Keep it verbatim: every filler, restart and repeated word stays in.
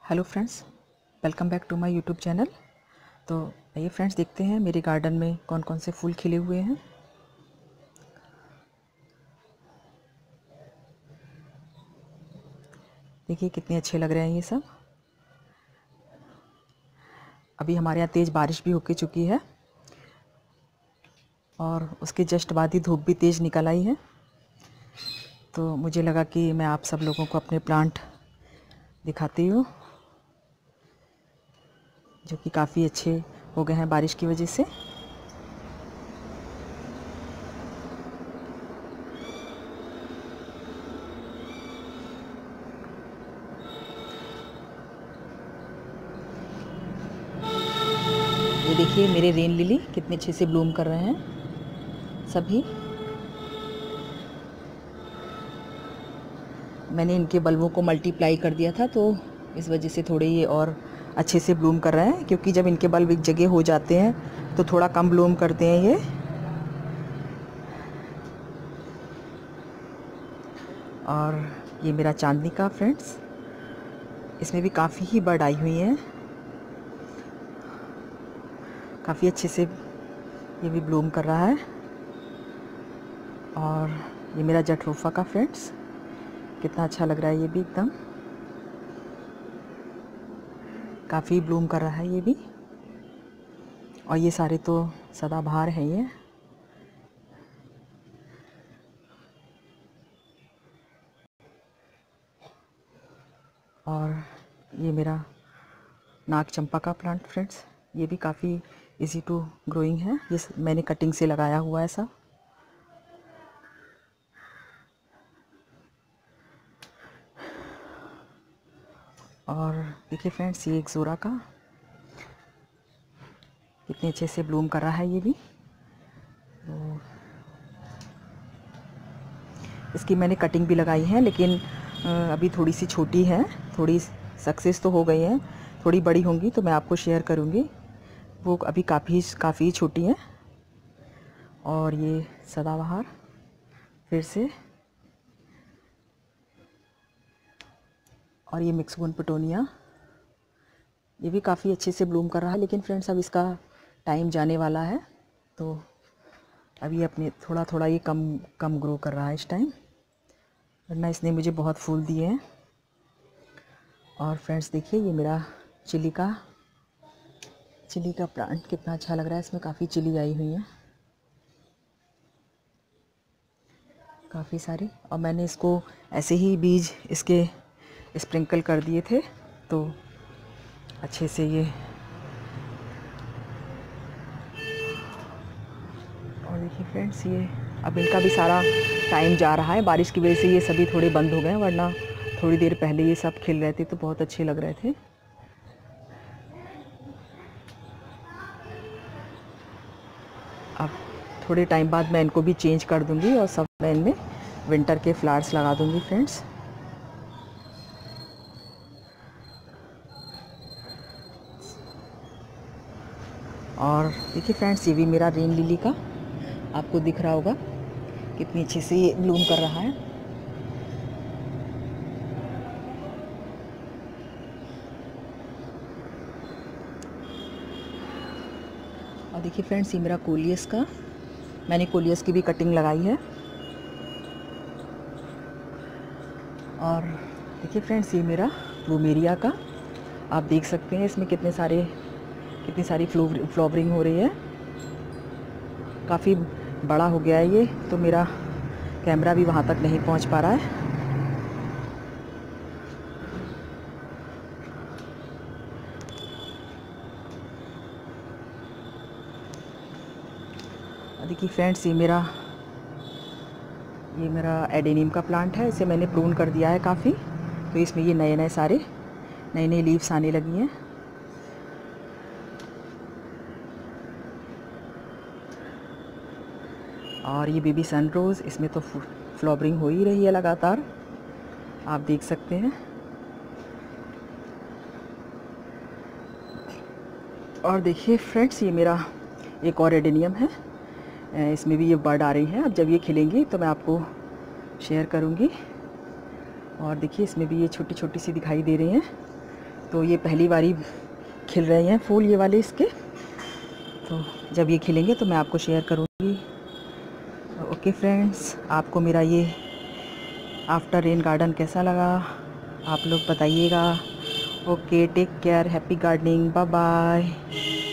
Hello friends, welcome back to my YouTube channel. तो आइए friends, देखते हैं मेरे गार्डन में कौन कौन से फूल खिले हुए हैं। देखिए कितने अच्छे लग रहे हैं ये सब। अभी हमारे यहाँ तेज़ बारिश भी होके चुकी है और उसके जस्ट बाद ही धूप भी तेज़ निकल आई है। तो मुझे लगा कि मैं आप सब लोगों को अपने प्लांट दिखाती हूँ, जो कि काफ़ी अच्छे हो गए हैं बारिश की वजह से। ये देखिए मेरे रेन लिली कितने अच्छे से ब्लूम कर रहे हैं सभी। मैंने इनके बल्बों को मल्टीप्लाई कर दिया था, तो इस वजह से थोड़े ये और अच्छे से ब्लूम कर रहे हैं, क्योंकि जब इनके बल्ब एक जगह हो जाते हैं तो थोड़ा कम ब्लूम करते हैं ये। और ये मेरा चांदनी का फ्रेंड्स, इसमें भी काफ़ी ही बर्ड आई हुई हैं, काफ़ी अच्छे से ये भी ब्लूम कर रहा है। और ये मेरा जटरोफा का फ्रेंड्स, कितना अच्छा लग रहा है ये भी, एकदम काफ़ी ब्लूम कर रहा है ये भी। और ये सारे तो सदाबहार हैं ये। और ये मेरा नाग चंपा का प्लांट फ्रेंड्स, ये भी काफ़ी इजी टू ग्रोइंग है। ये मैंने कटिंग से लगाया हुआ है सब। और देखिए फ्रेंड्स, ये एक जोरा का कितने अच्छे से ब्लूम कर रहा है ये भी। तो इसकी मैंने कटिंग भी लगाई है, लेकिन अभी थोड़ी सी छोटी है। थोड़ी सक्सेस तो हो गई है, थोड़ी बड़ी होंगी तो मैं आपको शेयर करूँगी। वो अभी काफ़ी काफ़ी छोटी है। और ये सदाबहार फिर से, और ये मिक्सबोन पिटोनिया, ये भी काफ़ी अच्छे से ब्लूम कर रहा है। लेकिन फ्रेंड्स, अब इसका टाइम जाने वाला है, तो अभी अपने थोड़ा थोड़ा ये कम कम ग्रो कर रहा है इस टाइम, वरना इसने मुझे बहुत फूल दिए हैं। और फ्रेंड्स देखिए, ये मेरा चिली का चिली का प्लांट कितना अच्छा लग रहा है। इसमें काफ़ी चिली आई हुई है, काफ़ी सारी। और मैंने इसको ऐसे ही बीज इसके स्प्रिंकल कर दिए थे, तो अच्छे से ये। और देखिए फ्रेंड्स, ये अब इनका भी सारा टाइम जा रहा है। बारिश की वजह से ये सभी थोड़े बंद हो गए, वरना थोड़ी देर पहले ये सब खिल रहे थे तो बहुत अच्छे लग रहे थे। अब थोड़े टाइम बाद मैं इनको भी चेंज कर दूंगी और सब मैं इनमें विंटर के फ्लावर्स लगा दूंगी फ्रेंड्स। और देखिए फ्रेंड्स, ये भी मेरा रेन लिली का, आपको दिख रहा होगा कितनी अच्छे से ये ब्लूम कर रहा है। और देखिए फ्रेंड्स, ये मेरा कोलियस का, मैंने कोलियस की भी कटिंग लगाई है। और देखिए फ्रेंड्स, ये मेरा प्लूमेरिया का, आप देख सकते हैं इसमें कितने सारे कितनी सारी फ्लावरिंग हो रही है। काफ़ी बड़ा हो गया है ये, तो मेरा कैमरा भी वहाँ तक नहीं पहुँच पा रहा है। देखिए फ्रेंड्स, ये मेरा ये मेरा एडेनियम का प्लांट है। इसे मैंने प्रून कर दिया है काफ़ी, तो इसमें ये नए नए सारे नई नई लीव्स आने लगी हैं। और ये बेबी सनरोज़, इसमें तो फ्लावरिंग हो ही रही है लगातार, आप देख सकते हैं। और देखिए फ्रेंड्स, ये मेरा एक और एडेनियम है, इसमें भी ये बर्ड आ रही है। अब जब ये खिलेंगी तो मैं आपको शेयर करूंगी। और देखिए इसमें भी ये छोटी छोटी सी दिखाई दे रही हैं। तो ये पहली बारी खिल रहे हैं फूल ये वाले इसके, तो जब ये खिलेंगे तो मैं आपको शेयर करूँगी। ओके फ्रेंड्स, आपको मेरा ये आफ्टर रेन गार्डन कैसा लगा आप लोग बताइएगा। Okay, take care, happy gardening, bye bye.